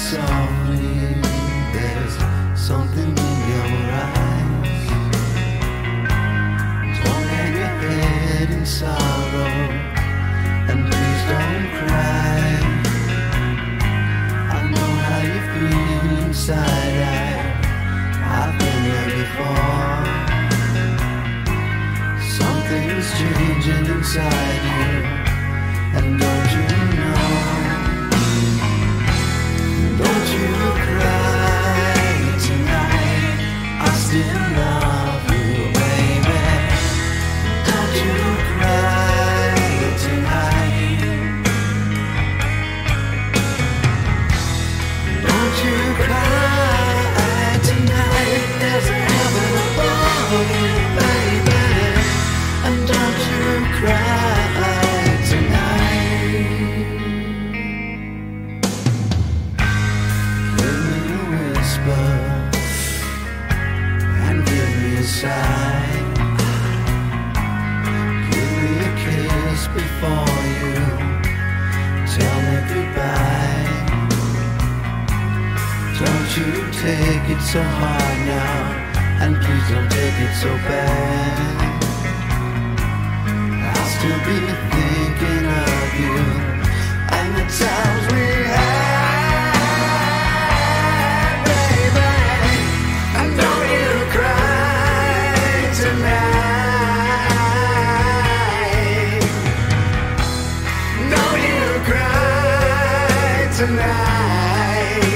softly, there's something in your eyes. Don't hang your head in sorrow, and please don't cry. I know how you feel inside, I've been there before. Something's changing inside you, and don't you know? Don't you cry tonight, I still love you, baby. Don't you cry tonight. Don't you cry tonight, there's a heaven above you, baby. And don't you cry tonight. Give me a whisper and give me a sigh. Give me a kiss before you tell me goodbye. Don't you take it so hard now, and please don't take it so bad. I'll still be thinking of you and the times we had, baby. And don't you cry tonight. Don't you cry tonight.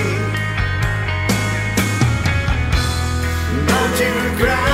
Don't you cry.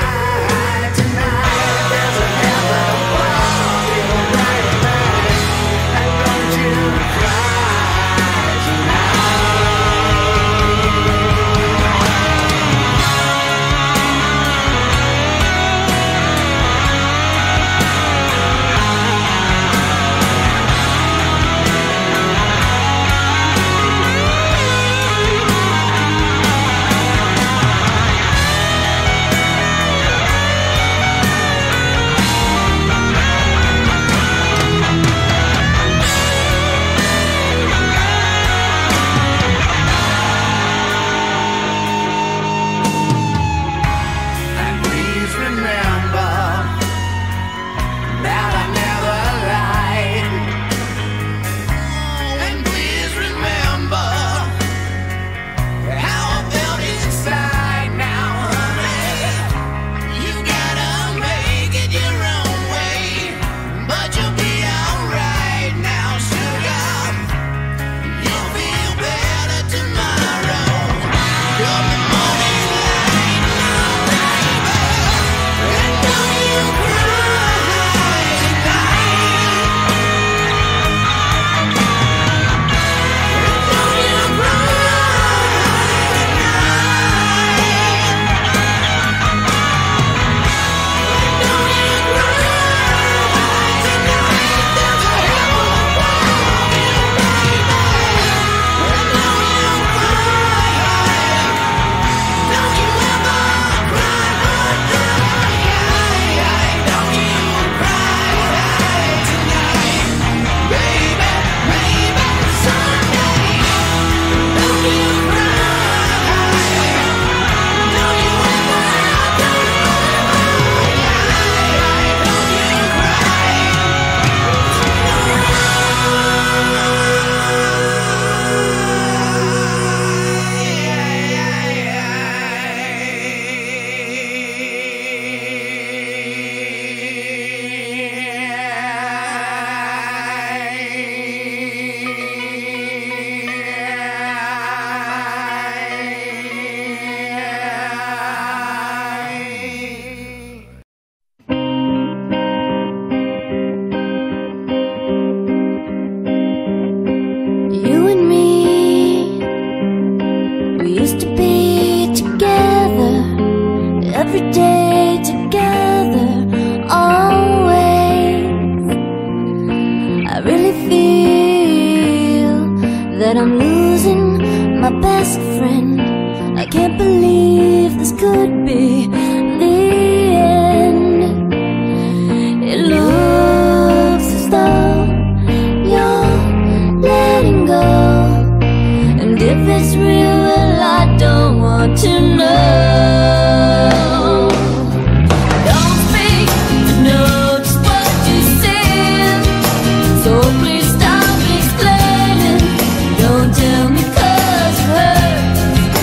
that I'm losing my best friend. I can't believe this could be the end. It looks as though you're letting go, and if to know. Don't speak to know just what you said, so please stop explaining. Don't tell me 'cause it hurts.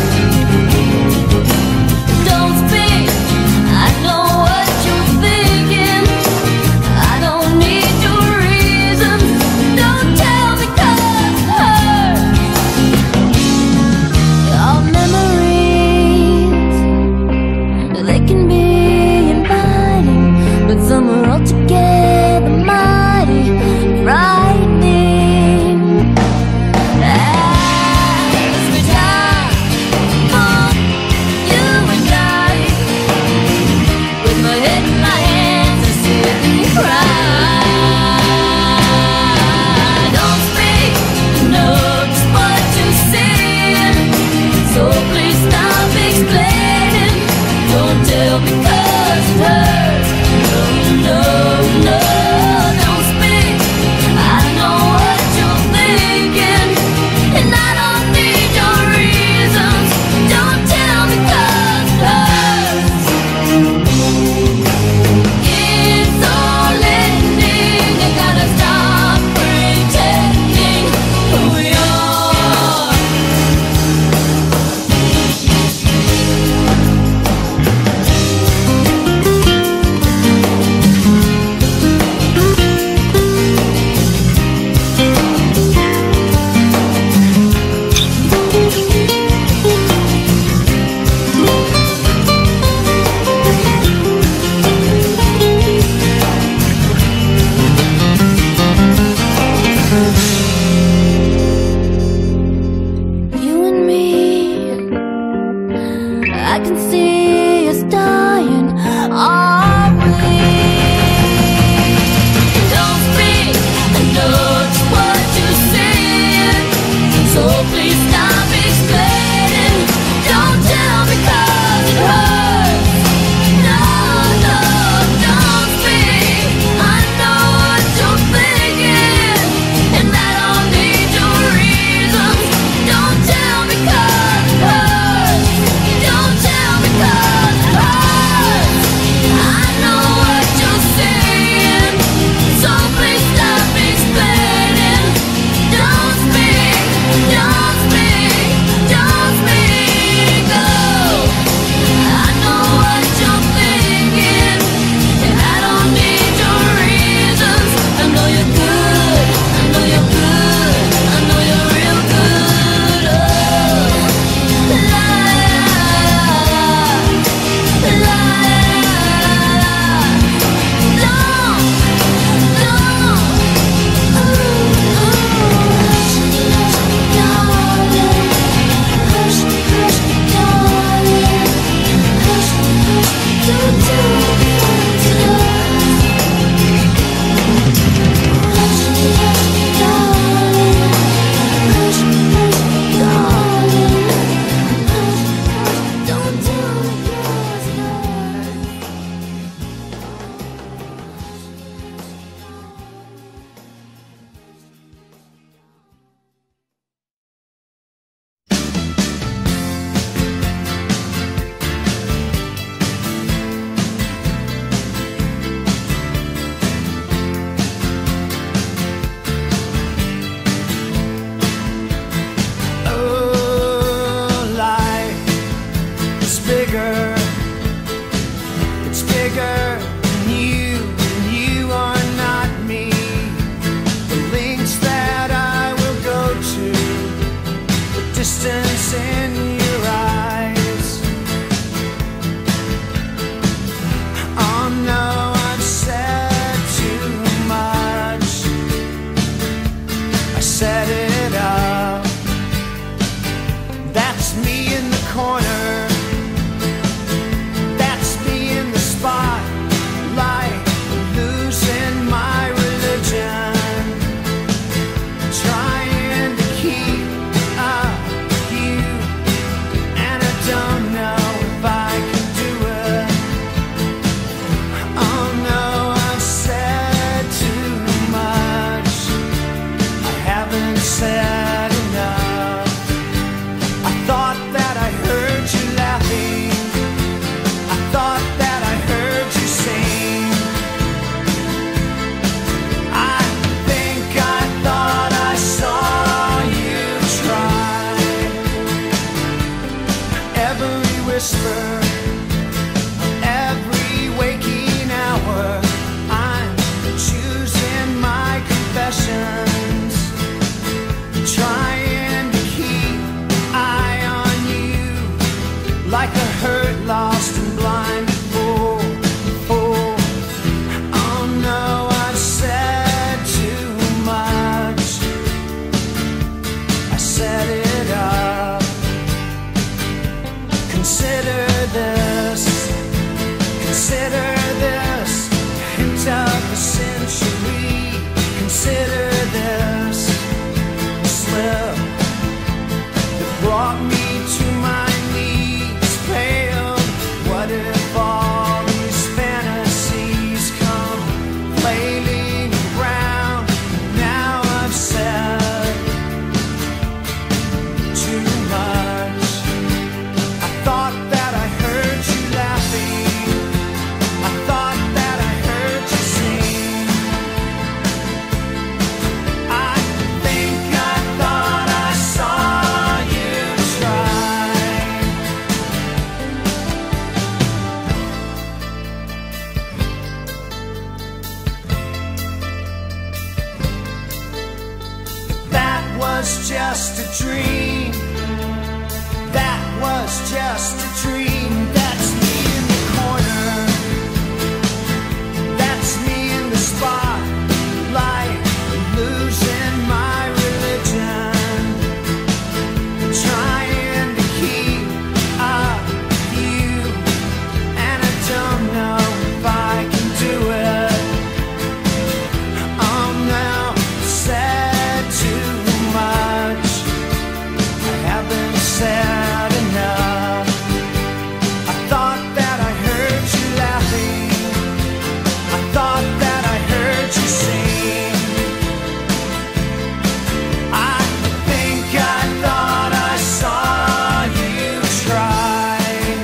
Don't speak, I know what you're thinking. I don't need your reasons. Don't tell me 'cause it hurts. Your memory was just a dream. That was just a dream. That's me in the corner. That's me in the spotlight, losing my religion, trying to keep up with you, and I don't know if I can do it. I'm now said too much. I haven't said enough. I thought that I heard you laughing. I thought that I heard you sing. I think I thought I saw you try,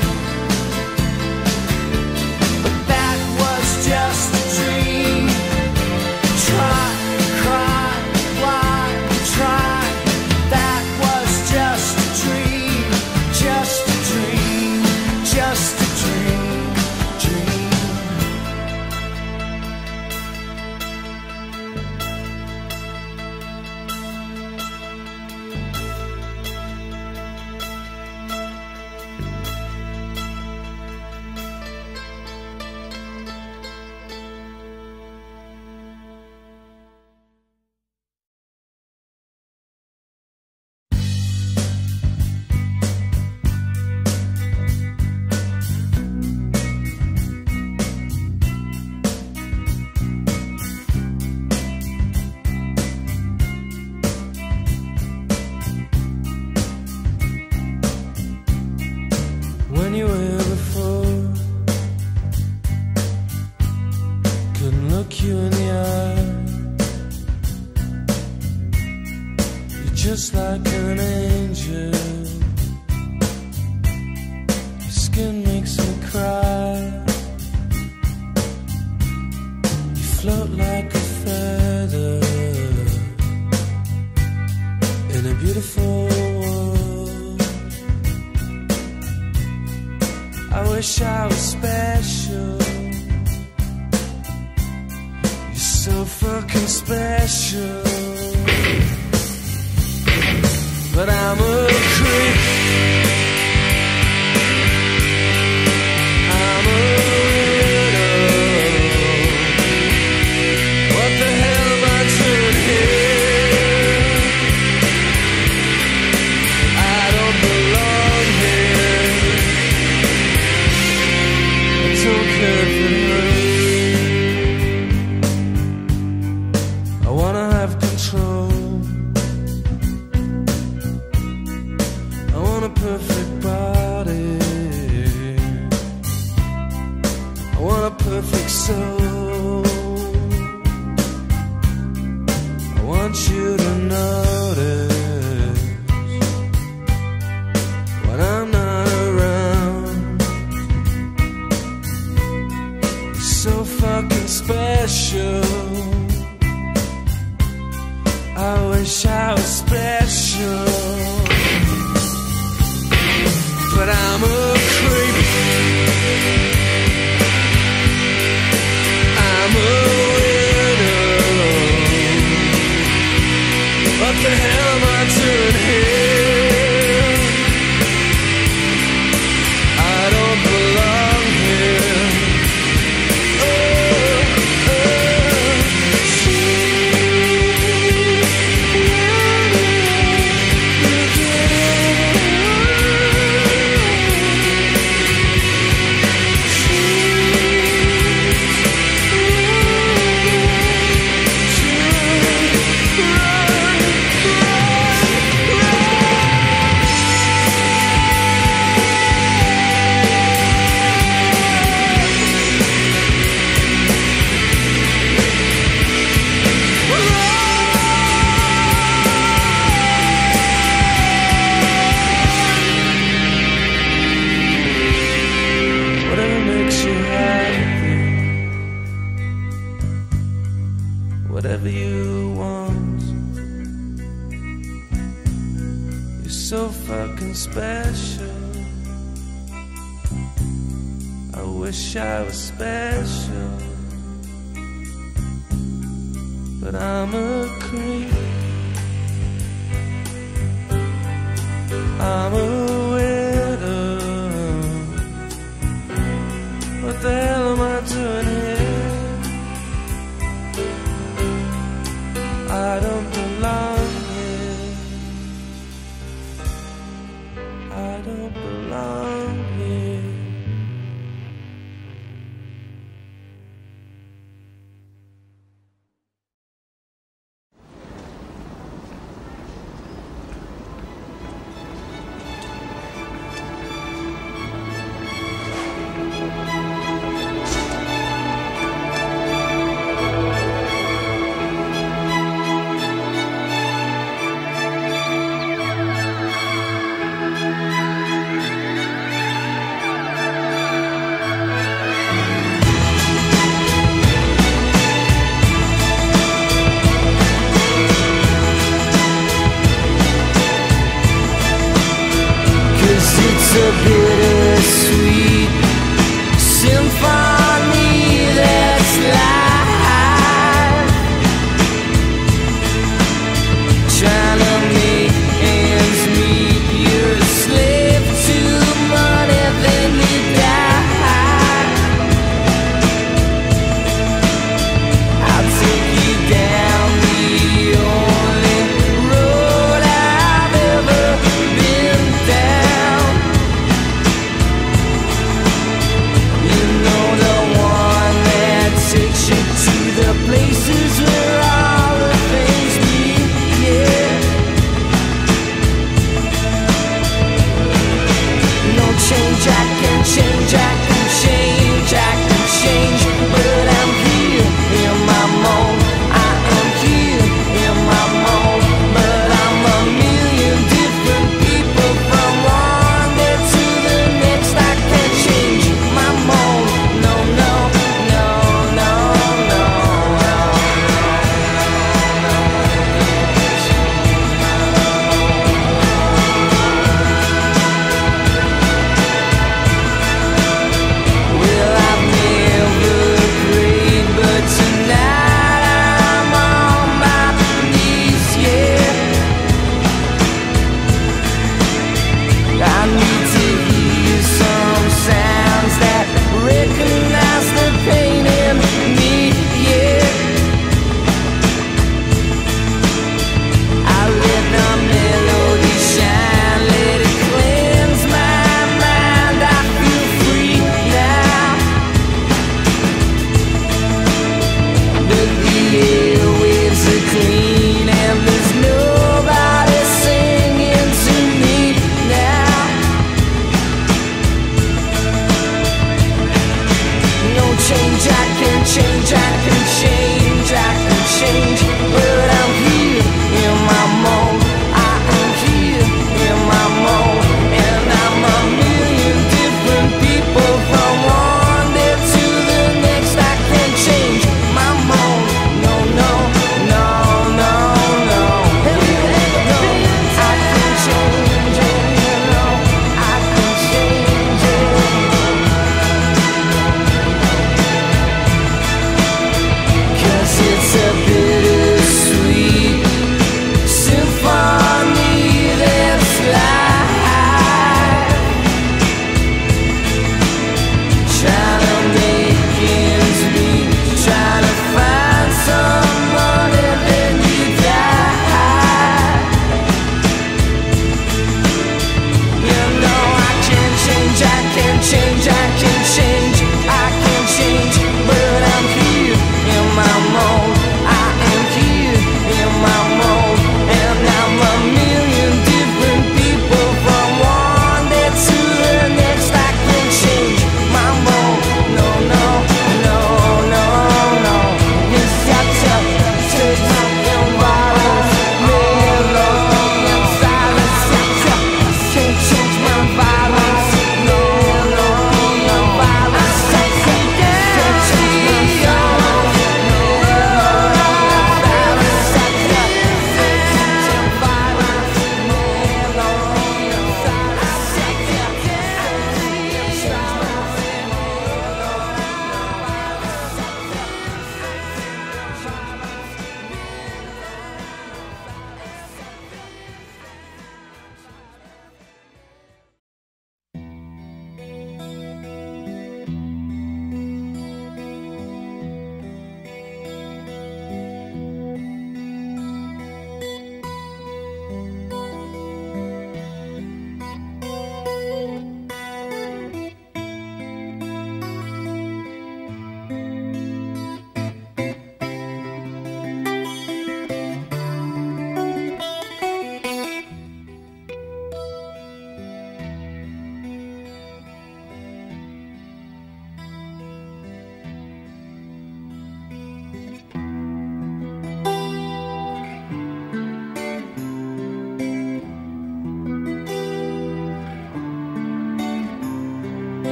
but that was just a dream. Try, cry, why, try. That was just a dream, just a dream, just a dream, dream. When you were here before, couldn't look you in the eye. You're just like an angel. Your skin makes me cry. You float like a feather in a beautiful world. I wish I was special. You're so fucking special. But I'm a creep. I'm a widow. What the hell am I doing here? I don't belong here. I don't care if it hurts. I wanna have control. I want a perfect body. I want a perfect soul. I want you to notice when I'm not around. You're so fucking special. I wish I was special. But I'm a creep. I'm a widow. What the hell am I doing here? I don't belong here. Whatever makes you happy, whatever you want. You're so fucking special. I wish I was special. But I'm a creep. I'm a widow. What the hell am I doing here? I don't belong here. I don't belong here. It's a bittersweet symphony that's live, trying to make ends meet. You're a slave to money, then you die. I'll take you down the only road I've ever been down.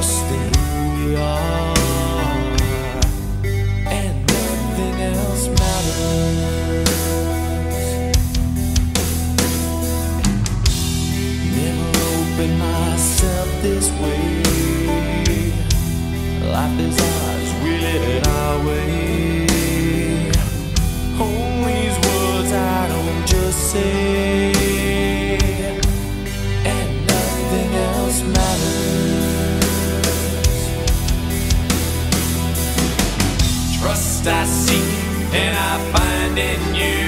trust in who we are, and nothing else matters. Never opened myself this way. Life is ours, we live it our way. Hold these words I don't just say, and nothing else matters. Trust I seek and I find in you.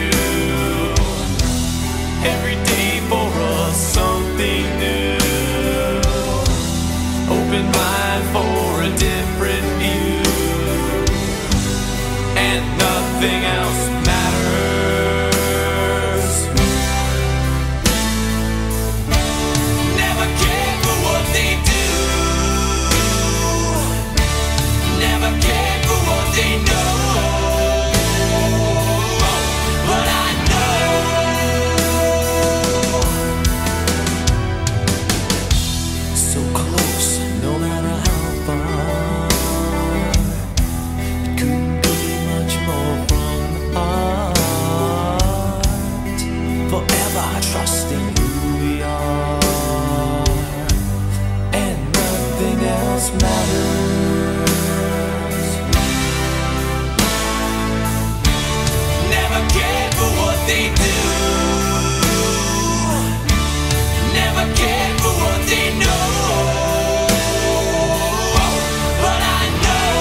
Every day for us something new. Open mind for a different view, and nothing else matters. Never care for what they do, never care for what they know. But I know so close, no matter how far. It couldn't be much more from the heart. Forever trusting who we are, and nothing else matters. Never care for what they do, never care for what they know. But I know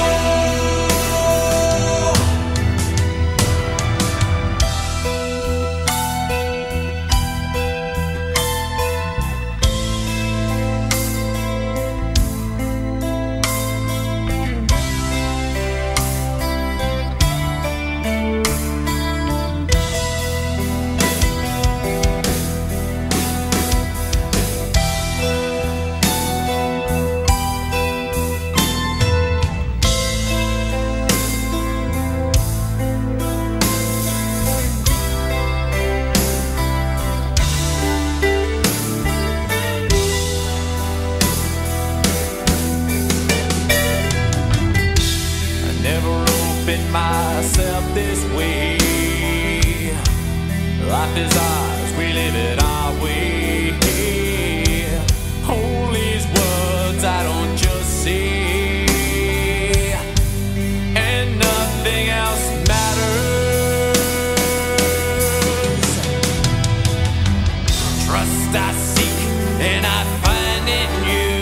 I never opened myself this way. Life is ours, we live it our way. Hold these words I don't just say, and nothing else matters. Trust I seek and I find in you.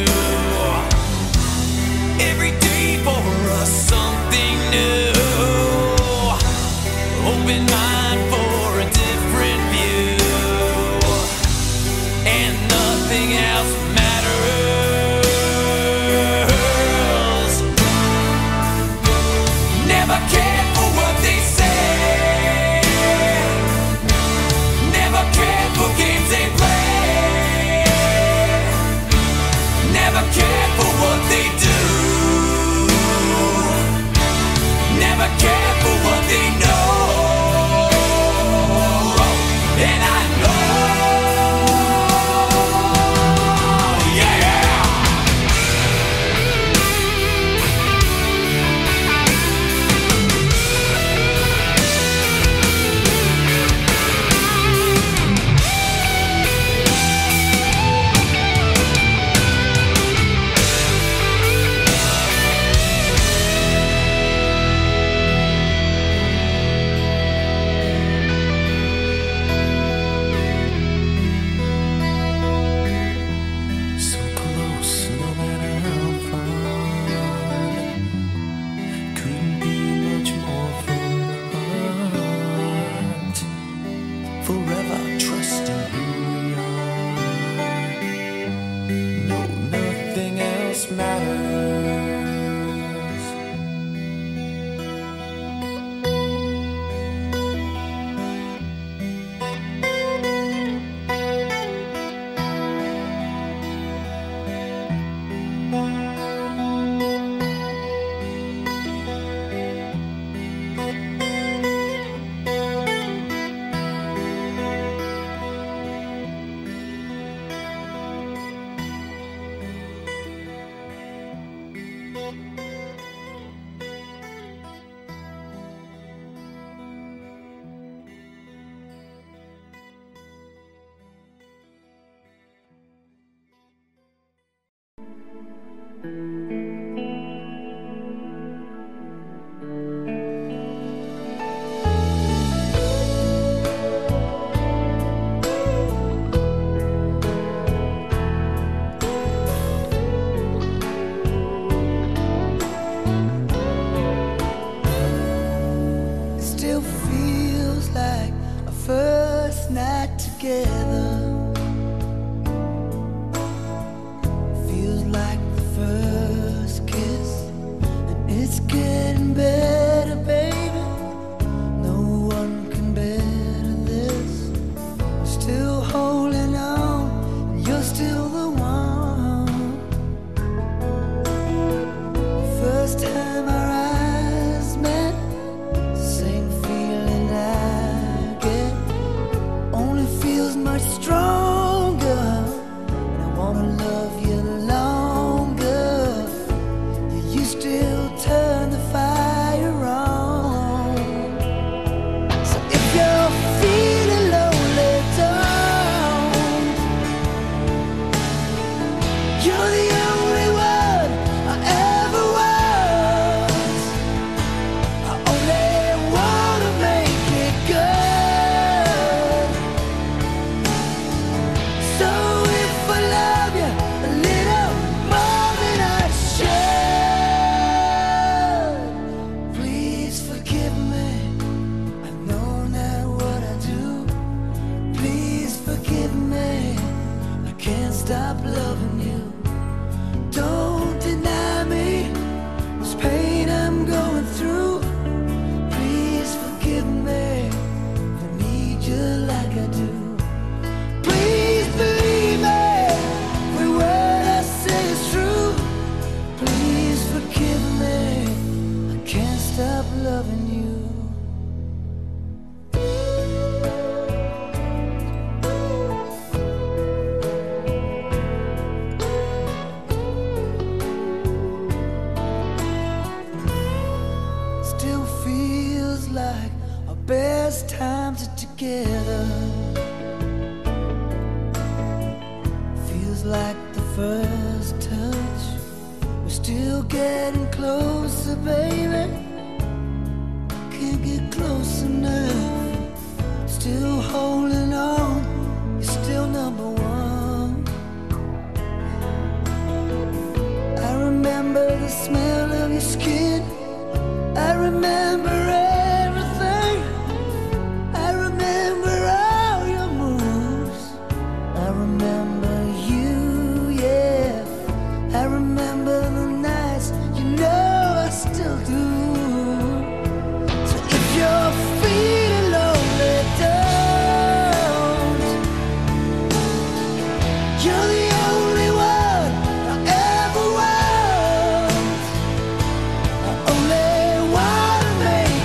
Every day for us something new. Open mind for a different view, and nothing else matters. Never care for what they say, never care for games they play, never care for what they do, never care for what they know. And I know stop loving you. Don't deny me this pain I'm going through. Please forgive me, I need you like I do. Please believe me, every word I say is true. Please forgive me, I can't stop loving you. Still feels like our best times are together. Feels like the first touch. We're still getting closer, baby. Can't get close enough. Still holding on. You're still number one. I remember the smell of your skin. I remember everything. I remember all your moves. I remember you, yeah. I remember the nights, you know I still do. So if you're feeling lonely, don't. You're the only one I ever want. I only wanna make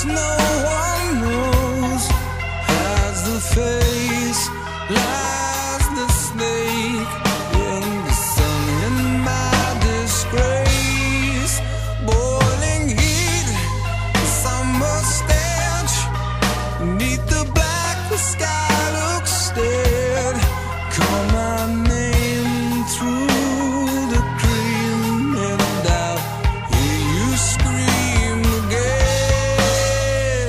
no one knows. Has the face, lies the snake in the sun, in my disgrace. Boiling heat, summer stench, neath the black, the sky looks dead. Call my name through the cream, and I'll hear you scream again.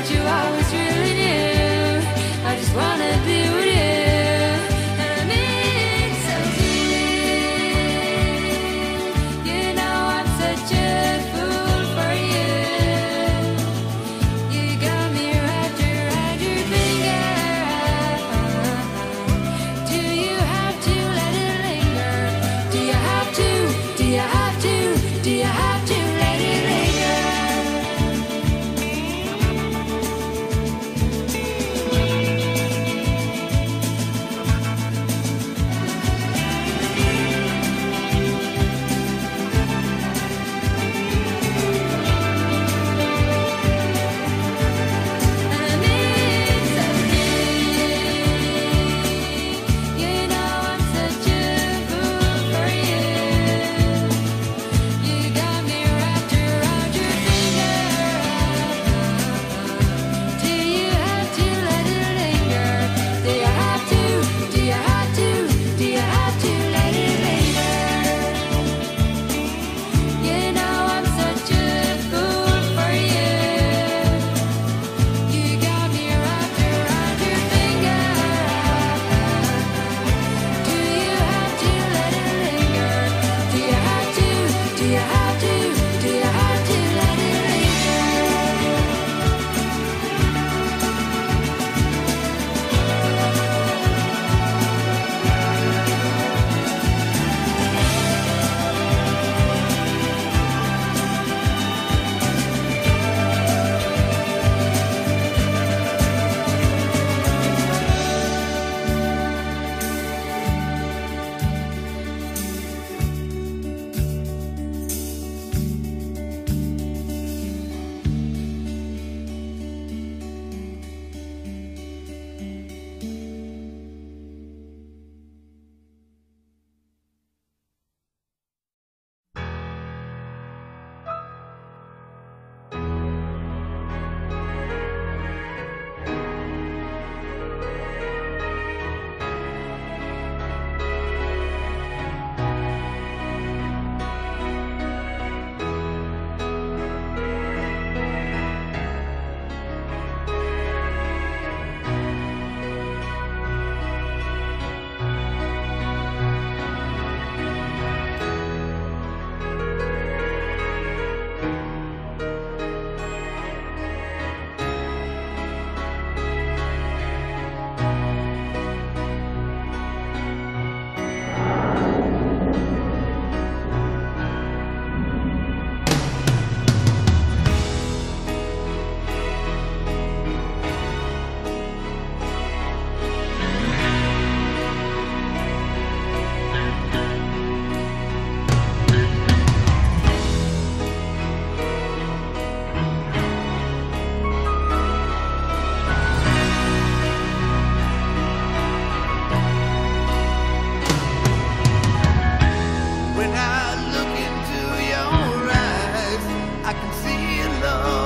what you always really do. I just wanna be with you. And I mean so deep. You know I'm such a fool for you. You got me wrapped around your finger. Do you have to let it linger? Do you have to? Do you have to? Do you have to let it linger? When I look into your eyes, I can see love.